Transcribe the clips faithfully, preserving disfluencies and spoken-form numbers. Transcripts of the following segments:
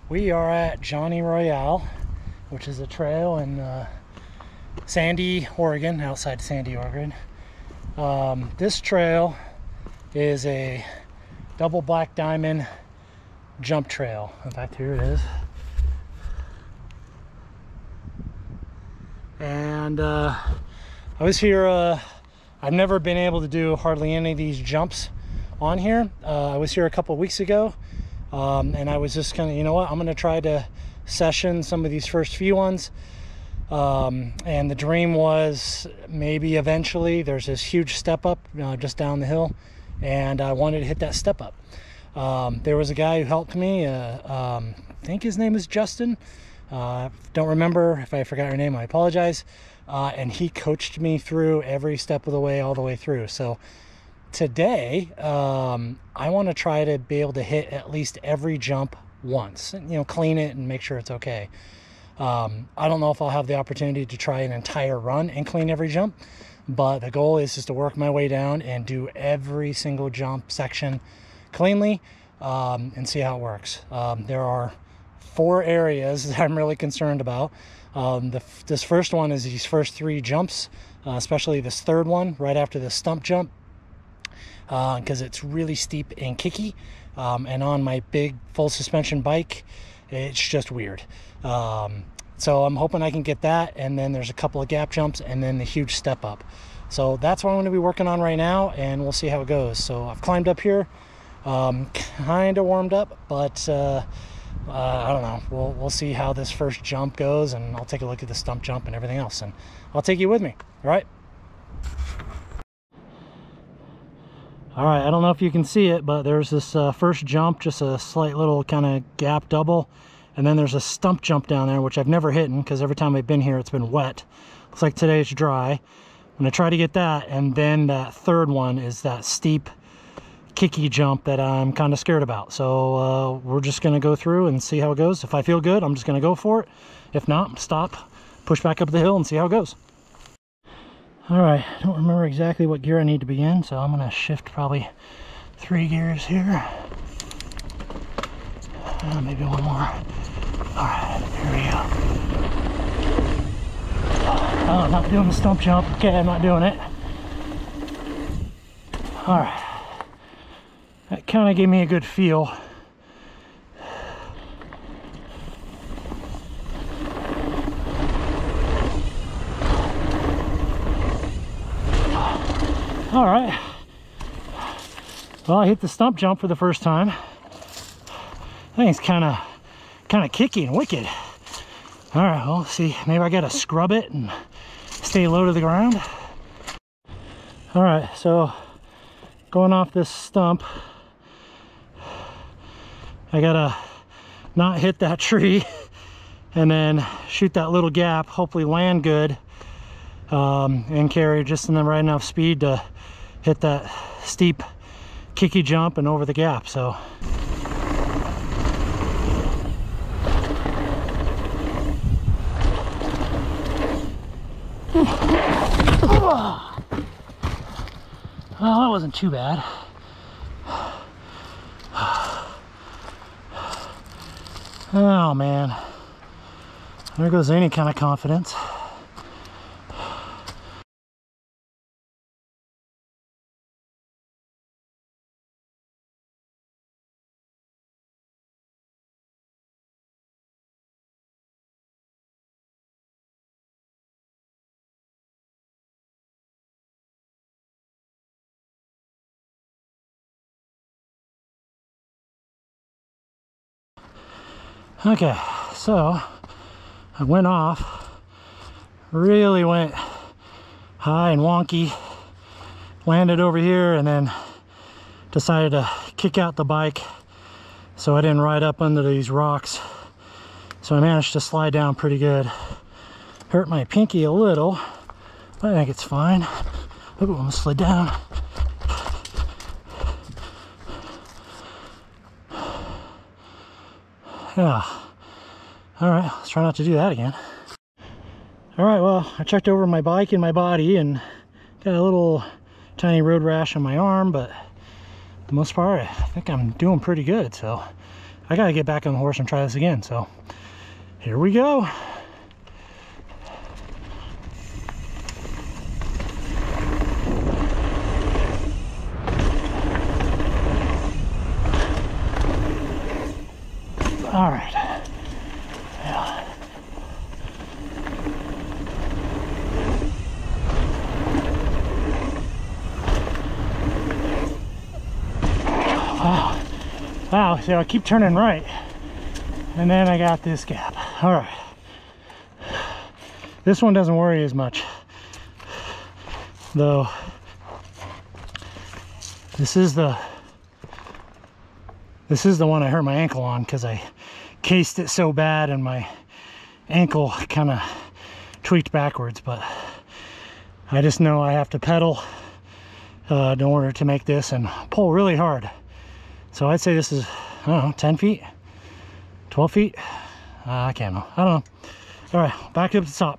We are at Johnny Royale, which is a trail in uh, Sandy, Oregon, outside Sandy, Oregon. Um, this trail is a double black diamond jump trail. In fact, here it is. And uh, I was here, uh, I've never been able to do hardly any of these jumps on here. Uh, I was here a couple weeks ago. Um, and I was just kind of, you know what, I'm going to try to session some of these first few ones. Um, and the dream was maybe eventually there's this huge step up uh, just down the hill, and I wanted to hit that step up. Um, there was a guy who helped me. Uh, um, I think his name is Justin. Uh, don't remember. If I forgot your name, I apologize. Uh, and he coached me through every step of the way, all the way through. So today, um, I want to try to be able to hit at least every jump once, and, you know, clean it and make sure it's okay. Um, I don't know if I'll have the opportunity to try an entire run and clean every jump, but the goal is just to work my way down and do every single jump section cleanly, um, and see how it works. Um, there are four areas that I'm really concerned about. Um, the, this first one is these first three jumps, uh, especially this third one right after the stump jump, because uh, it's really steep and kicky, um, and on my big full suspension bike it's just weird. Um, so I'm hoping I can get that, and then there's a couple of gap jumps and then the huge step up. So that's what I'm going to be working on right now, and we'll see how it goes. So I've climbed up here, um, kind of warmed up, but uh, uh, I don't know, we'll, we'll see how this first jump goes, and I'll take a look at the stump jump and everything else, and I'll take you with me. All right. All right, I don't know if you can see it, but there's this uh, first jump, just a slight little kind of gap double. And then there's a stump jump down there, which I've never hit because every time I've been here, it's been wet. Looks like today it's dry. I'm gonna try to get that. And then that third one is that steep, kicky jump that I'm kind of scared about. So uh, we're just gonna go through and see how it goes. If I feel good, I'm just gonna go for it. If not, stop, push back up the hill and see how it goes. All right, I don't remember exactly what gear I need to be in, so I'm gonna shift probably three gears here. Uh, maybe one more. All right, here we go. Oh, I'm not doing the stump jump. Okay, I'm not doing it. All right, that kind of gave me a good feel. All right, well, I hit the stump jump for the first time. I think it's kind of kind of kicky and wicked. All right, well, see, maybe I gotta scrub it and stay low to the ground. All right, so going off this stump, I gotta not hit that tree and then shoot that little gap, hopefully land good, um, and carry just in the right enough speed to hit that steep kicky jump and over the gap. So well, that wasn't too bad. Oh man, there goes any kind of confidence. Okay, so I went off, really went high and wonky, landed over here, and then decided to kick out the bike so I didn't ride up under these rocks. So I managed to slide down pretty good. Hurt my pinky a little, but I think it's fine. Look, I'm gonna slid down. Yeah. All right, let's try not to do that again. All right, well, I checked over my bike and my body and got a little tiny road rash on my arm, but for the most part, I think I'm doing pretty good. So I gotta get back on the horse and try this again. So here we go. All right. Yeah. Wow. Wow, so I keep turning right. And then I got this gap. All right. This one doesn't worry as much. Though, this is the This is the one I hurt my ankle on because I cased it so bad and my ankle kind of tweaked backwards. But I just know I have to pedal uh, in order to make this and pull really hard. So I'd say this is, I don't know, ten feet, twelve feet. Uh, I can't know. I don't know. All right, back up to the top.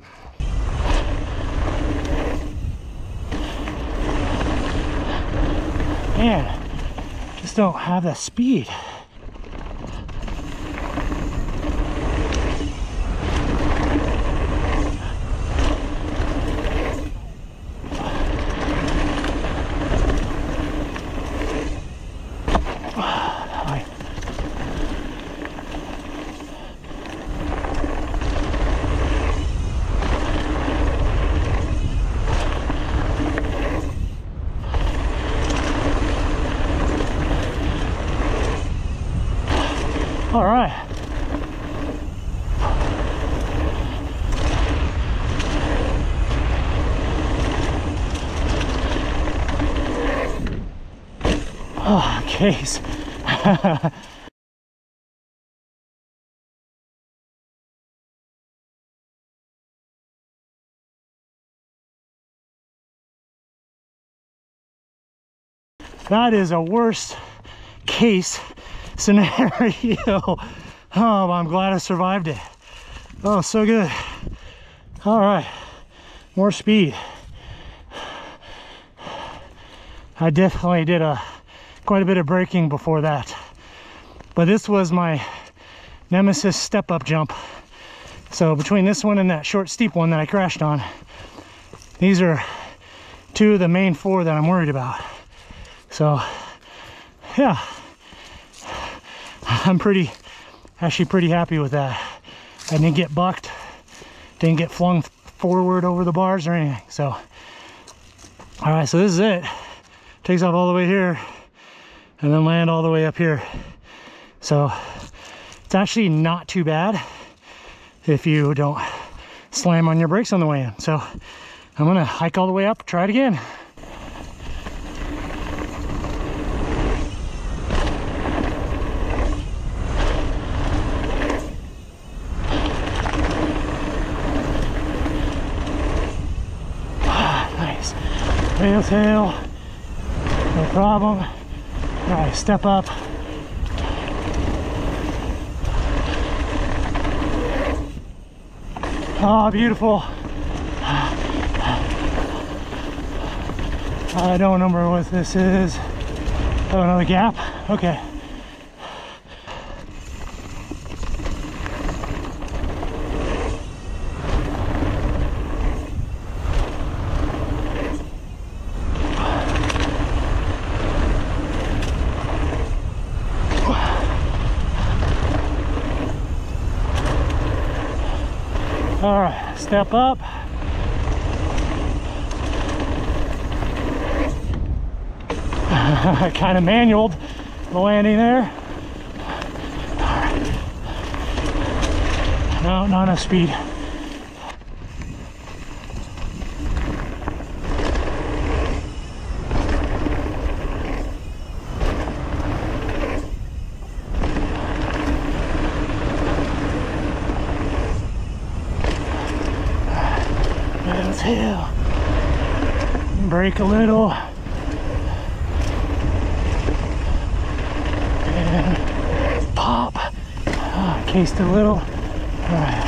Man, just don't have that speed. All right. Oh, case. That is a worst case scenario. Oh, I'm glad I survived it. Oh, so good. All right, more speed. I definitely did a quite a bit of braking before that, but this was my nemesis step-up jump. So between this one and that short steep one that I crashed on, these are two of the main four that I'm worried about. So yeah, I'm pretty, actually pretty happy with that. I didn't get bucked, didn't get flung forward over the bars or anything. So, all right, so this is it. Takes off all the way here and then land all the way up here. So it's actually not too bad if you don't slam on your brakes on the way in. So I'm gonna hike all the way up, try it again. Tail, tail, no problem. All right, step up. Oh, beautiful. I don't remember what this is. Oh, another gap? Okay. All right, step up. Kind of manualed the landing there. No, not enough speed. Hill. Brake a little. And pop. Oh, cased a little. All right.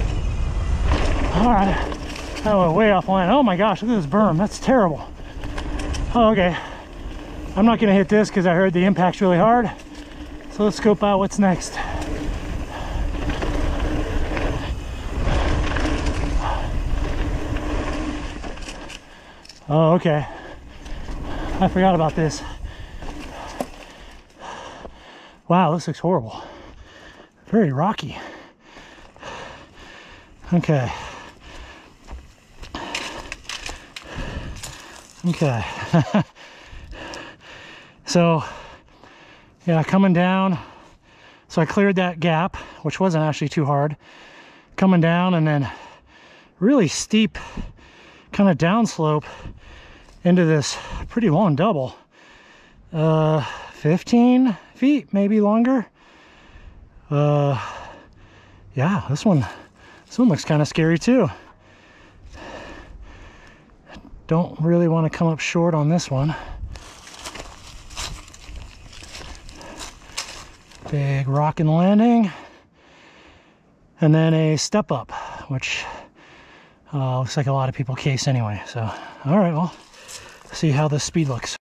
All right. That went way offline. Oh my gosh, look at this berm. That's terrible. Oh, okay. I'm not gonna hit this because I heard the impact's really hard. So let's scope out what's next. Oh, okay. I forgot about this. Wow, this looks horrible. Very rocky. Okay. Okay. So, yeah, coming down. So I cleared that gap, which wasn't actually too hard. Coming down and then really steep kind of downslope into this pretty long double. Uh, fifteen feet, maybe longer. Uh, yeah, this one, this one looks kind of scary too. Don't really want to come up short on this one. Big rock and landing. And then a step up, which uh, looks like a lot of people case anyway. So, all right, well, see how the speed looks.